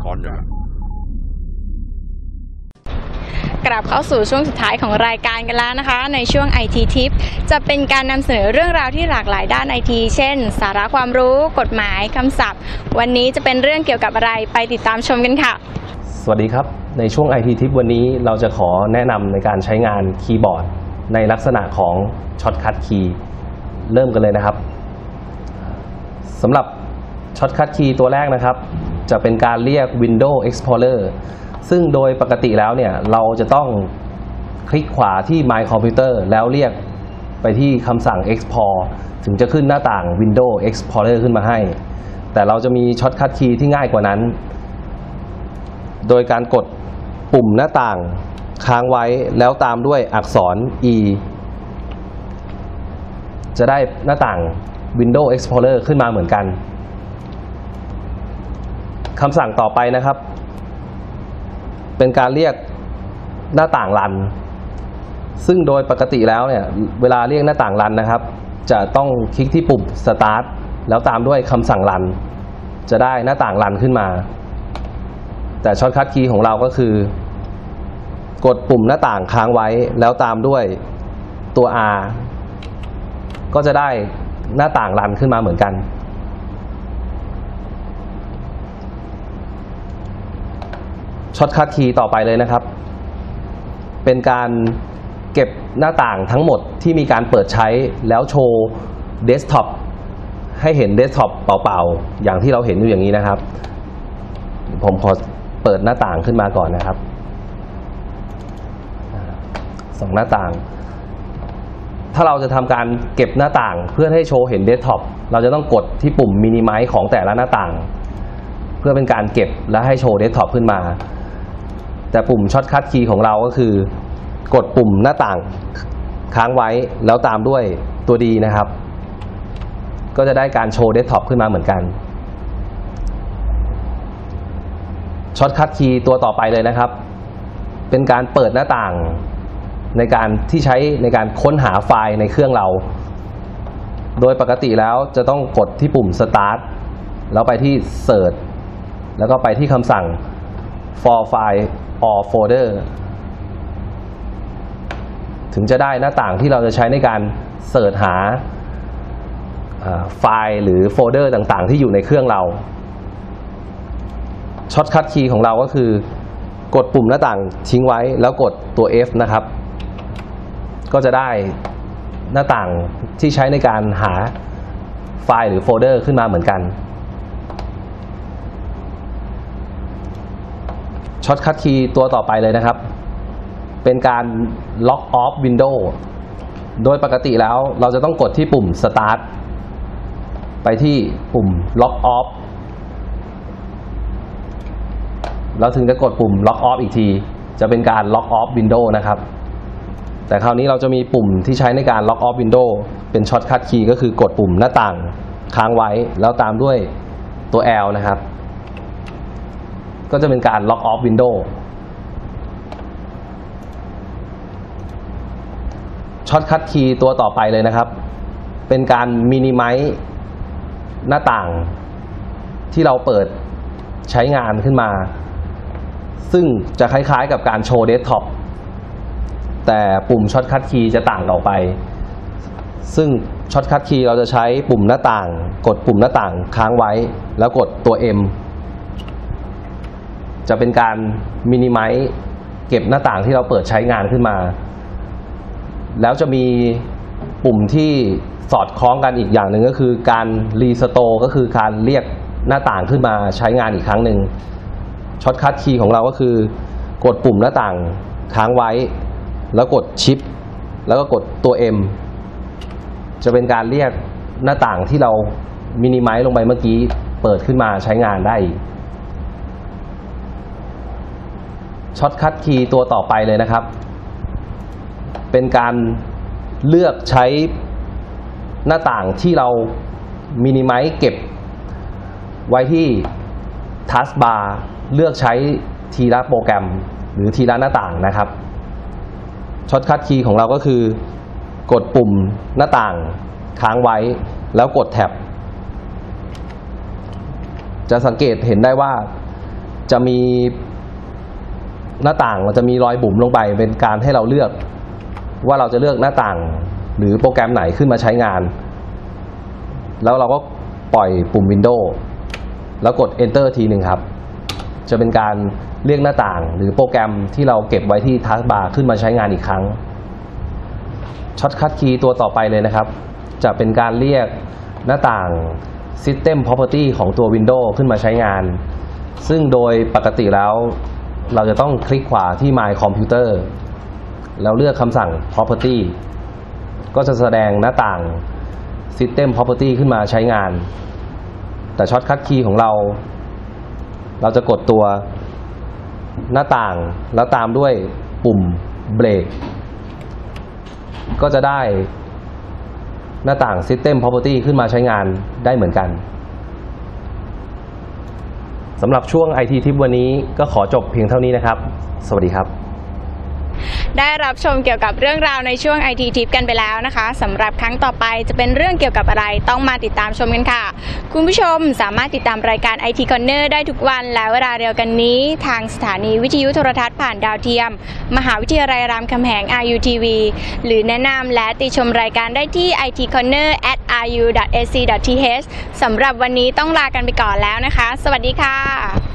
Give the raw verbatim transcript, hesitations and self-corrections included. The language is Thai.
อนอยู่แล้วกลับเข้าสู่ช่วงสุดท้ายของรายการกันแล้วนะคะในช่วง ไอ ที Tip จะเป็นการนำเสนอเรื่องราวที่หลากหลายด้าน ไอ ที เช่นสาระความรู้กฎหมายคำศัพท์วันนี้จะเป็นเรื่องเกี่ยวกับอะไรไปติดตามชมกันค่ะสวัสดีครับในช่วง ไอ ที Tip วันนี้เราจะขอแนะนำในการใช้งานคีย์บอร์ดในลักษณะของช็อตคัทคีย์เริ่มกันเลยนะครับสำหรับช็อตคัทคีย์ตัวแรกนะครับจะเป็นการเรียก Windows Explorer ซึ่งโดยปกติแล้วเนี่ยเราจะต้องคลิกขวาที่ My Computer แล้วเรียกไปที่คำสั่ง Export ถึงจะขึ้นหน้าต่าง Windows Explorer ขึ้นมาให้แต่เราจะมีช็อตคัทคีย์ที่ง่ายกว่านั้นโดยการกดปุ่มหน้าต่างค้างไว้แล้วตามด้วยอักษร E จะได้หน้าต่าง Windows Explorer ขึ้นมาเหมือนกันคำสั่งต่อไปนะครับเป็นการเรียกหน้าต่างรันซึ่งโดยปกติแล้วเนี่ยเวลาเรียกหน้าต่างรันนะครับจะต้องคลิกที่ปุ่ม Start แล้วตามด้วยคำสั่งรันจะได้หน้าต่างรันขึ้นมาแต่ช็อตคัทคีย์ของเราก็คือกดปุ่มหน้าต่างค้างไว้แล้วตามด้วยตัว R ก็จะได้หน้าต่างรันขึ้นมาเหมือนกันช็อตคัทคีย์ต่อไปเลยนะครับเป็นการเก็บหน้าต่างทั้งหมดที่มีการเปิดใช้แล้วโชว์เดสก์ท็อปให้เห็นเดสก์ท็อปเปล่าๆอย่างที่เราเห็นอยู่อย่างนี้นะครับผมขอเปิดหน้าต่างขึ้นมาก่อนนะครับสองหน้าต่างถ้าเราจะทำการเก็บหน้าต่างเพื่อให้โชว์เห็นเดสก์ท็อปเราจะต้องกดที่ปุ่มมินิไมซ์ของแต่ละหน้าต่างเพื่อเป็นการเก็บและให้โชว์เดสก์ท็อปขึ้นมาแต่ปุ่มช็อตคัทคีย์ของเราก็คือกดปุ่มหน้าต่างค้างไว้แล้วตามด้วยตัว D นะครับก็จะได้การโชว์เดสก์ท็อปขึ้นมาเหมือนกันช็อตคัทคีย์ตัวต่อไปเลยนะครับเป็นการเปิดหน้าต่างในการที่ใช้ในการค้นหาไฟล์ในเครื่องเราโดยปกติแล้วจะต้องกดที่ปุ่ม Start แล้วไปที่ Search แล้วก็ไปที่คำสั่ง for file or folder ถึงจะได้หน้าต่างที่เราจะใช้ในการเสิร์ชหาไฟล์หรือโฟลเดอร์ต่างๆที่อยู่ในเครื่องเราช็อตคัทคีย์ของเราก็คือกดปุ่มหน้าต่างทิ้งไว้แล้วกดตัว F นะครับก็จะได้หน้าต่างที่ใช้ในการหาไฟล์หรือโฟลเดอร์ขึ้นมาเหมือนกันช็อตคัทคีย์ตัวต่อไปเลยนะครับเป็นการล็อกออฟวินโดว์โดยปกติแล้วเราจะต้องกดที่ปุ่ม Start ไปที่ปุ่มล็อกออฟแล้วถึงจะกดปุ่ม Lock Off อีกทีจะเป็นการ Lock Off Windows นะครับแต่คราวนี้เราจะมีปุ่มที่ใช้ในการ Lock Off Windows เป็นช็อตคัทคีย์ก็คือกดปุ่มหน้าต่างค้างไว้แล้วตามด้วยตัว L นะครับก็จะเป็นการ Lock Off Windows ช็อตคัทคีย์ตัวต่อไปเลยนะครับเป็นการ Minimize หน้าต่างที่เราเปิดใช้งานขึ้นมาซึ่งจะคล้ายๆกับการโชว์เดสก์ท็อปแต่ปุ่มช็อตคัทคีย์จะต่างออกไปซึ่งช็อตคัทคีย์เราจะใช้ปุ่มหน้าต่างกดปุ่มหน้าต่างค้างไว้แล้วกดตัว M จะเป็นการมินิไมซ์เก็บหน้าต่างที่เราเปิดใช้งานขึ้นมาแล้วจะมีปุ่มที่สอดคล้องกันอีกอย่างหนึ่งก็คือการรีสโตร์ก็คือการเรียกหน้าต่างขึ้นมาใช้งานอีกครั้งหนึ่งช็อตคัทคีย์ของเราก็คือกดปุ่มหน้าต่างค้างไว้แล้วกดชิปแล้วก็กดตัว M จะเป็นการเรียกหน้าต่างที่เรามินิไมซ์ลงไปเมื่อกี้เปิดขึ้นมาใช้งานได้ช็อตคัทคีย์ตัวต่อไปเลยนะครับเป็นการเลือกใช้หน้าต่างที่เรามินิไมซ์เก็บไว้ที่ทัสบาร์เลือกใช้ทีละโปรแกรมหรือทีละหน้าต่างนะครับช็อตคัทคีย์ของเราก็คือกดปุ่มหน้าต่างค้างไว้แล้วกดแท็บจะสังเกตเห็นได้ว่าจะมีหน้าต่างเราจะมีรอยบุ๋มลงไปเป็นการให้เราเลือกว่าเราจะเลือกหน้าต่างหรือโปรแกรมไหนขึ้นมาใช้งานแล้วเราก็ปล่อยปุ่ม Windows แล้วกด Enter ทีหนึ่งครับจะเป็นการเรียกหน้าต่างหรือโปรแกรมที่เราเก็บไว้ที่ Taskbar ขึ้นมาใช้งานอีกครั้งShortcut Key ตัวต่อไปเลยนะครับจะเป็นการเรียกหน้าต่าง System Property ของตัว Windows ขึ้นมาใช้งานซึ่งโดยปกติแล้วเราจะต้องคลิกขวาที่ My Computer แล้วเลือกคำสั่ง Property ก็จะแสดงหน้าต่าง System Property ขึ้นมาใช้งานแต่ Shortcut Key ของเราเราจะกดตัวหน้าต่างแล้วตามด้วยปุ่ม Break ก็จะได้หน้าต่าง System Property ขึ้นมาใช้งานได้เหมือนกันสำหรับช่วง ไอ ที Tip วันนี้ก็ขอจบเพียงเท่านี้นะครับสวัสดีครับได้รับชมเกี่ยวกับเรื่องราวในช่วง ไอ ที Tip กันไปแล้วนะคะสำหรับครั้งต่อไปจะเป็นเรื่องเกี่ยวกับอะไรต้องมาติดตามชมกันค่ะคุณผู้ชมสามารถติดตามรายการ ไอ ที Corner ได้ทุกวันและเวลาเดียวกันนี้ทางสถานีวิทยุโทรทัศน์ผ่านดาวเทียมมหาวิทยาลัยรามคำแหง อาร์ ยู ที วี หรือแนะนำและติชมรายการได้ที่ ไอ ที Corner แอท อาร์ ยู ดอท เอ ซี ดอท ที เอช สำหรับวันนี้ต้องลากันไปก่อนแล้วนะคะสวัสดีค่ะ